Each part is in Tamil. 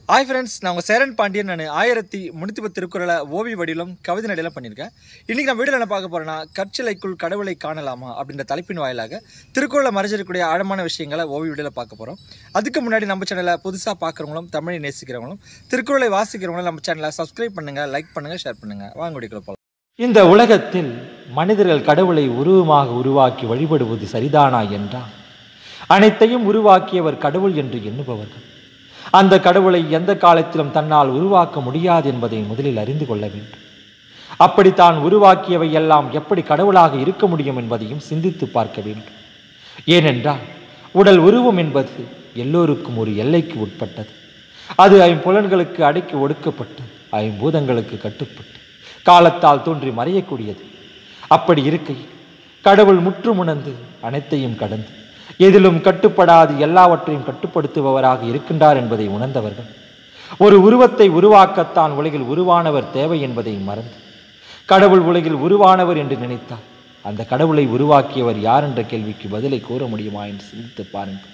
ஹாய் ஃப்ரெண்ட்ஸ், நான் உங்கள் சேரன் பாண்டியன். நான் 1310 திருக்குறளை ஓவிய வடிவிலும் கவிதை நடையிலும் பண்ணியிருக்கேன். இன்றைக்கி நான் வீடியோவில் என்ன பார்க்க போகிறேன்னா, கற்சிலைக்குள் கடவுளை காணலாமா அப்படின்ற தலைப்பின் வாயிலாக திருக்குறளை மறைஞ்சிருக்கக்கூடிய ஆழமான விஷயங்களை ஓவிய வடிவில் பார்க்க போகிறோம். அதுக்கு முன்னாடி நம்ம சேனலை புதுசாக பார்க்குறவங்களும் தமிழை நேசிக்கிறவங்களும் திருக்குறளை வாசிக்கிறவங்களும் நம்ம சேனலை சப்ஸ்கிரைப் பண்ணுங்கள், லைக் பண்ணுங்கள், ஷேர் பண்ணுங்கள். வாங்க வீடியோக்குள்ள போகலாம். இந்த உலகத்தில் மனிதர்கள் கடவுளை உருவமாக உருவாக்கி வழிபடுவது சரிதானா என்றால், அனைத்தையும் உருவாக்கியவர் கடவுள் என்று எண்ணுபவர்கள் அந்த கடவுளை எந்த காலத்திலும் தன்னால் உருவாக்க முடியாது என்பதை முதலில் அறிந்து கொள்ள வேண்டும். அப்படித்தான் உருவாக்கியவை எல்லாம் எப்படி கடவுளாக இருக்க முடியும் என்பதையும் சிந்தித்து பார்க்க வேண்டும். ஏனென்றால் உடல் உருவம் என்பது எல்லோருக்கும் ஒரு எல்லைக்கு உட்பட்டது. அது ஐம்புலன்களுக்கு அடக்கி ஒடுக்கப்பட்டு ஐம்பூதங்களுக்கு கட்டுப்பட்டு காலத்தால் தோன்றி மறையக்கூடியது. அப்படி இருக்கையில் கடவுள் முற்றுமுணர்ந்து அனைத்தையும் கடந்து எதிலும் கட்டுப்படாது எல்லாவற்றையும் கட்டுப்படுத்துபவராக இருக்கின்றார் என்பதை உணர்ந்தவர்கள் ஒரு உருவத்தை உருவாக்கத்தான் உலகில் உருவானவர் தேவை என்பதை மறந்து கடவுள் உலகில் உருவானவர் என்று நினைத்தார் அந்த கடவுளை உருவாக்கியவர் யார் என்ற கேள்விக்கு பதிலை கூற முடியுமா என்று சிந்தித்து பாருங்கள்.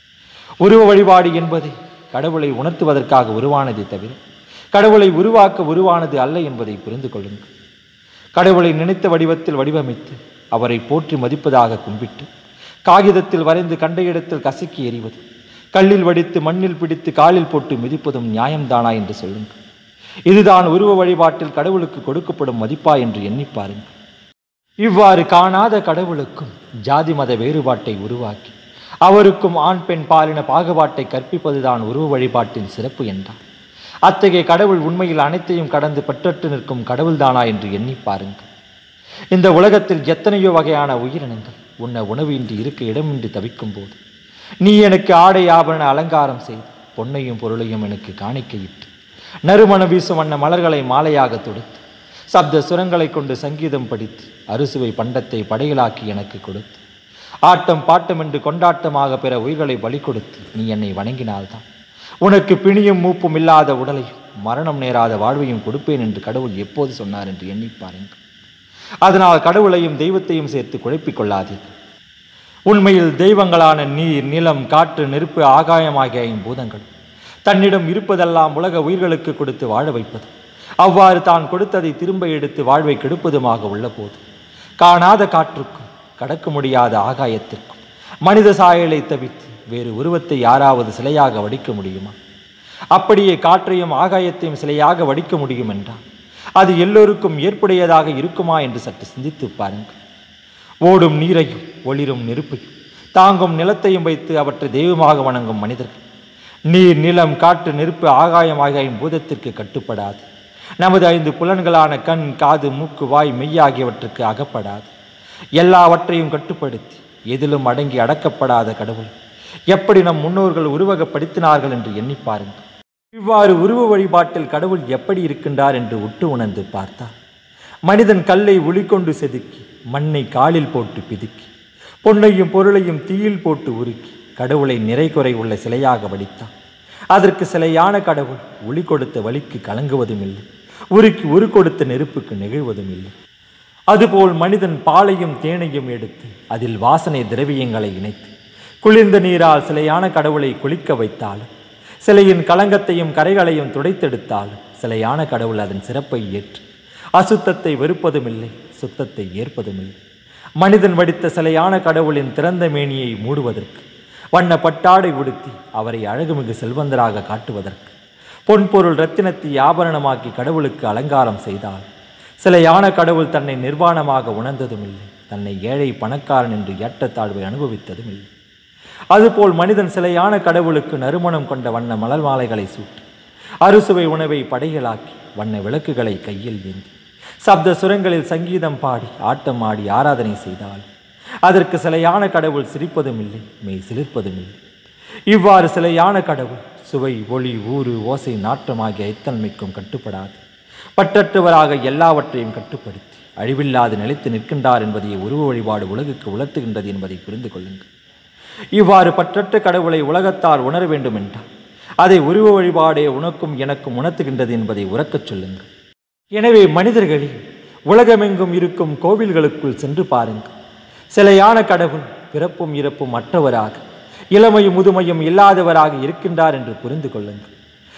உருவ வழிபாடு என்பது கடவுளை உணர்த்துவதற்காக உருவானதை தவிர கடவுளை உருவாக்க உருவானது அல்ல என்பதை புரிந்து கொள்ளுங்கள். கடவுளை நினைத்த வடிவத்தில் வடிவமைத்து அவரை போற்றி மதிப்பதாக கும்பிட்டு காகிதத்தில் வரைந்து கண்ட இடத்தில் கசக்கி எறிவது, கல்லில் வடித்து மண்ணில் பிடித்து காலில் போட்டு மிதிப்பதும் நியாயம்தானா என்று சொல்லுங்கள். இதுதான் உருவ வழிபாட்டில் கடவுளுக்கு கொடுக்கப்படும் மதிப்பா என்று எண்ணி பாருங்கள். இவ்வாறு காணாத கடவுளுக்கும் ஜாதி மத வேறுபாட்டை உருவாக்கி அவருக்கும் ஆண் பெண் பாலின பாகுபாட்டை கற்பிப்பதுதான் உருவ வழிபாட்டின் சிறப்பு என்றார். அத்தகைய கடவுள் உண்மையில் அனைத்தையும் கடந்து பற்றற்று நிற்கும் கடவுள்தானா என்று எண்ணி பாருங்கள். இந்த உலகத்தில் எத்தனையோ வகையான உயிரினங்கள் உன்னை உணவின்றி இருக்க இடமின்றி தவிக்கும் போது நீ எனக்கு ஆடை ஆபரண அலங்காரம் செய்து பொன்னையும் பொருளையும் எனக்கு காணிக்கையிட்டு நறுமண வீசும் வண்ண மலர்களை மாலையாக தொடுத்து சப்த சுரங்களை கொண்டு சங்கீதம் படித்து அறுசுவை பண்டத்தை படையலாக்கி எனக்கு கொடுத்து ஆட்டம் பாட்டம் என்று கொண்டாட்டமாக பிற உயிர்களை பலி கொடுத்து நீ என்னை வணங்கினால்தான் உனக்கு பிணியும் மூப்பும் இல்லாத உடலையும் மரணம் நேராத வாழ்வையும் கொடுப்பேன் என்று கடவுள் எப்போது சொன்னார் என்று எண்ணி பாருங்கள். அதனால் கடவுளையும் தெய்வத்தையும் சேர்த்து குழப்பிக் கொள்ளாதீர்கள். உண்மையில் தெய்வங்களான நீர், நிலம், காற்று, நெருப்பு, ஆகாயம் ஆகிய ஐம்பூதங்கள் தன்னிடம் இருப்பதெல்லாம் உலக உயிர்களுக்கு கொடுத்து வாழ வைப்பது, அவ்வாறு தான் கொடுத்ததை திரும்ப எடுத்து வாழ்வை கெடுப்பதுமாக உள்ள போது காணாத காற்றுக்கும் கடக்க முடியாத ஆகாயத்திற்கும் மனித சாயலை தவிர்த்து வேறு உருவத்தை யாராவது சிலையாக வடிக்க முடியுமா? அப்படியே காற்றையும் ஆகாயத்தையும் சிலையாக வடிக்க முடியும் என்றால் அது எல்லோருக்கும் ஏற்புடையதாக இருக்குமா என்று சற்று சிந்தித்து பாருங்கள். ஓடும் நீரையும் ஒளிரும் நெருப்பையும் தாங்கும் நிலத்தையும் வைத்து அவற்றை தெய்வமாக வணங்கும் மனிதர்கள் நீர், நிலம், காற்று, நெருப்பு, ஆகாயம் ஆகிய பூதத்திற்கு கட்டுப்படாது. நமது 5 புலன்களான கண், காது, மூக்கு, வாய், மெய் ஆகியவற்றுக்கு அகப்படாது. எல்லாவற்றையும் கட்டுப்படுத்தி எதிலும் அடங்கி அடக்கப்படாத கடவுள் எப்படி நம் முன்னோர்கள் உருவகப்படுத்தினார்கள் என்று எண்ணி பாருங்கள். இவ்வாறு உருவ வழிபாட்டில் கடவுள் எப்படி இருக்கின்றார் என்று உற்று உணர்ந்து பார்த்தார். மனிதன் கல்லை ஒளிக்கொண்டு செதுக்கி மண்ணை காலில் போட்டு பிதுக்கி பொன்னையும் பொருளையும் தீயில் போட்டு உருக்கி கடவுளை நிறை குறை உள்ள சிலையாக வடித்தார். அதற்கு சிலையான கடவுள் ஒளி கொடுத்த வலிக்கு கலங்குவதும் இல்லை, உருக்கி உரு கொடுத்த நெருப்புக்கு நெகிழ்வதும் இல்லை. அதுபோல் மனிதன் பாலையும் தேனையும் எடுத்து அதில் வாசனை திரவியங்களை இணைத்து குளிர்ந்த நீரால் சிலையான கடவுளை குளிக்க வைத்தாலும் சிலையின் களங்கத்தையும் கரைகளையும் துடைத்தெடுத்தாலும் சிலையான கடவுள் அதன் சிறப்பை ஏற்று அசுத்தத்தை வெறுப்பதும் இல்லை, சுத்தத்தை ஏற்பதும் இல்லை. மனிதன் வடித்த சிலையான கடவுளின் திறந்த மேனியை மூடுவதற்கு வண்ண பட்டாடை உடுத்தி அவரை அழகுமிகு செல்வந்தராக காட்டுவதற்கு பொன்பொருள் இரத்தினத்தை ஆபரணமாக்கி கடவுளுக்கு அலங்காரம் செய்தால் சிலையான கடவுள் தன்னை நிர்வாணமாக உணர்ந்ததும் இல்லை, தன்னை ஏழை பணக்காரன் என்று ஏற்றத்தாழ்வை அனுபவித்ததும் இல்லை. அதுபோல் மனிதன் சிலையான கடவுளுக்கு நறுமணம் கொண்ட வண்ண மலர் மாலைகளை சூட்டி அறுசுவை உணவை படைகளாக்கி வண்ண விளக்குகளை கையில் ஏந்தி சப்த சுரங்களில் சங்கீதம் பாடி ஆட்டம் ஆடி ஆராதனை செய்தால் அதற்கு சிலையான கடவுள் சிரிப்பதும் இல்லை, மெய் சிலிர்ப்பதும் இல்லை. இவ்வாறு சிலையான கடவுள் சுவை, ஒளி, ஊறு, ஓசை, நாற்றம் ஆகிய ஐத்தன்மைக்கும் கட்டுப்படாது பற்றற்றவராக எல்லாவற்றையும் கட்டுப்படுத்தி அழிவில்லாது நிலைத்து நிற்கின்றார் என்பதை உருவ வழிபாடு உலகுக்கு உணர்த்துகின்றது என்பதை புரிந்து கொள்ளுங்கள். இவ்வாறு பற்றற்ற கடவுளை உலகத்தால் உணர வேண்டும் என்றால் அதை உருவ வழிபாடே உனக்கும் எனக்கும் உணர்த்துகின்றது என்பதை உறக்கச் சொல்லுங்கள். எனவே மனிதர்களில் உலகமெங்கும் இருக்கும் கோவில்களுக்குள் சென்று பாருங்கள். சிலையான கடவுள் பிறப்பும் இறப்பும் அற்றவராக இளமையும் முதுமையும் இல்லாதவராக இருக்கின்றார் என்று புரிந்து கொள்ளுங்கள்.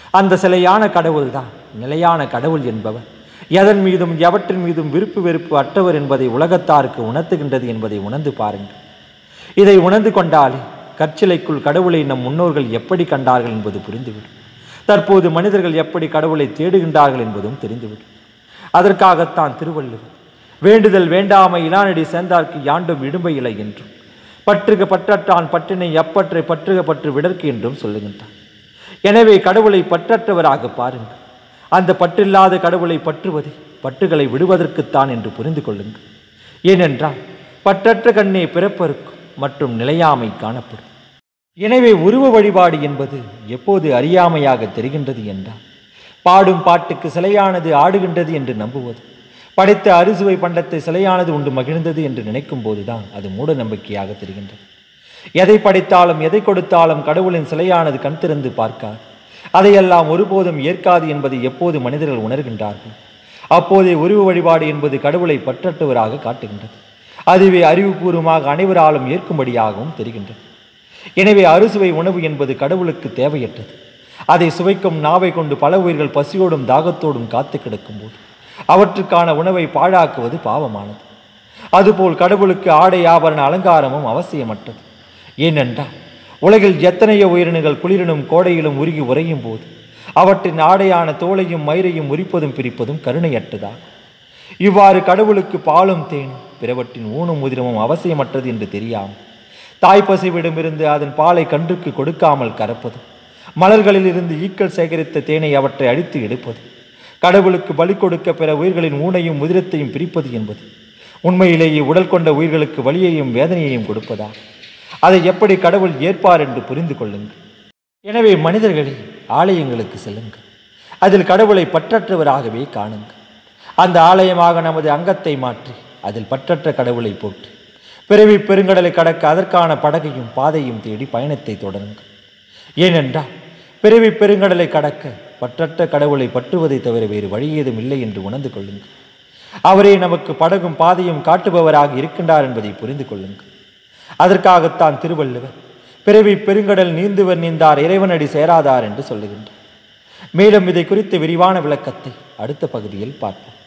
அந்த சிலையான கடவுள் தான் நிலையான கடவுள் என்பவர் எதன் மீதும் எவற்றின் மீதும் விருப்பு வெறுப்பு அற்றவர் என்பதை உலகத்தாருக்கு உணர்த்துகின்றது என்பதை உணர்ந்து பாருங்கள். இதை உணர்ந்து கொண்டாலே கற்சிலைக்குள் கடவுளை நம் முன்னோர்கள் எப்படி கண்டார்கள் என்பது புரிந்துவிடும். தற்போது மனிதர்கள் எப்படி கடவுளை தேடுகின்றார்கள் என்பதும் தெரிந்துவிடும். அதற்காகத்தான் திருவள்ளுவர் வேண்டுதல் வேண்டாமை இலானடி சேர்ந்தார்க்கு யாண்டும் இடும்பை இலை என்றும் பற்றுக பற்றற்றான் பற்றினை எப்பற்றை பற்றுக பற்று விடற்கு என்றும் சொல்லுகின்றார். எனவே கடவுளை பற்றற்றவராக பாருங்கள். அந்த பற்றில்லாத கடவுளை பற்றுவதை பற்றுகளை விடுவதற்குத்தான் என்று புரிந்து கொள்ளுங்கள். ஏனென்றால் பற்றற்ற கண்ணே பிறப்பருக்கும் மற்றும் நிலையாமை காணப்படும். எனவே உருவ வழிபாடு என்பது எப்போது அறியாமையாக தெரிகின்றது என்றால் பாடும் பாட்டுக்கு சிலையானது ஆடுகின்றது என்று நம்புவது, படைத்த அறுசுவை பண்டத்தை சிலையானது உண்டு மகிழ்ந்தது என்று நினைக்கும் போதுதான் அது மூட நம்பிக்கையாக தெரிகின்றது. எதை படைத்தாலும் எதை கொடுத்தாலும் கடவுளின் சிலையானது கண் திறந்து பார்க்காது, அதையெல்லாம் ஒருபோதும் ஏற்காது என்பதை எப்போது மனிதர்கள் உணர்கின்றார்கள் அப்போதே உருவ வழிபாடு என்பது கடவுளை பற்றற்றவராக காட்டுகின்றது. அதுவே அறிவுபூர்வமாக அனைவராலும் ஏற்கும்படியாகவும் தெரிகின்றது. எனவே அறுசுவை உணவு என்பது கடவுளுக்கு தேவையற்றது. அதை சுவைக்கும் நாவை கொண்டு பல உயிர்கள் பசியோடும் தாகத்தோடும் காத்து கிடக்கும் போது அவற்றுக்கான உணவை பாழாக்குவது பாவமானது. அதுபோல் கடவுளுக்கு ஆடை ஆபரண அலங்காரமும் அவசியமற்றது. ஏனென்றால் உலகில் எத்தனையோ உயிரினங்கள் குளிரினும் கோடையிலும் உருகி உறையும் போது அவற்றின் ஆடையான தோலையும் மயிரையும் உரிப்பதும் பிரிப்பதும் கருணையற்றதாகும். இவ்வாறு கடவுளுக்கு பாலும் தேனும் பிறவற்றின் ஊனும் உதிரமும் அவசியமற்றது என்று தெரியாமல் தாய்ப்பசிவிடமிருந்து அதன் பாலை கன்றுக்கு கொடுக்காமல் கறப்பதும், மலர்களில் இருந்து ஈக்கள் சேகரித்த தேனை அவற்றை அடித்து எடுப்பது, கடவுளுக்கு பலி கொடுக்க பிற உயிர்களின் ஊனையும் உதிரத்தையும் பிரிப்பது என்பது உண்மையிலேயே உடல் கொண்ட உயிர்களுக்கு வலியையும் வேதனையையும் கொடுப்பதா? அதை எப்படி கடவுள் ஏற்பார் என்று புரிந்து கொள்ளுங்கள். எனவே மனிதர்களே, ஆலயங்களுக்கு செல்லுங்கள். அதில் கடவுளை பற்றற்றவராகவே காணுங்கள். அந்த ஆலயமாக நமது அங்கத்தை மாற்றி அதில் பற்றற்ற கடவுளை போட்டு பிறவி பெருங்கடலை கடக்க அதற்கான படகையும் பாதையும் தேடி பயணத்தை தொடருங்கள். ஏனென்றால் பிறவி பெருங்கடலை கடக்க பற்றற்ற கடவுளை பற்றுவதை தவிர வேறு வழி ஏதும் இல்லை என்று உணர்ந்து கொள்ளுங்கள். அவரே நமக்கு படகும் பாதையும் காட்டுபவராக இருக்கின்றார் என்பதை புரிந்து கொள்ளுங்கள். அதற்காகத்தான் திருவள்ளுவர் பிறவி பெருங்கடல் நீந்துவர் நீந்தார் இறைவனடி சேராதார் என்று சொல்லுகின்றார். மேலும் இதை குறித்த விரிவான விளக்கத்தை அடுத்த பகுதியில் பார்ப்போம்.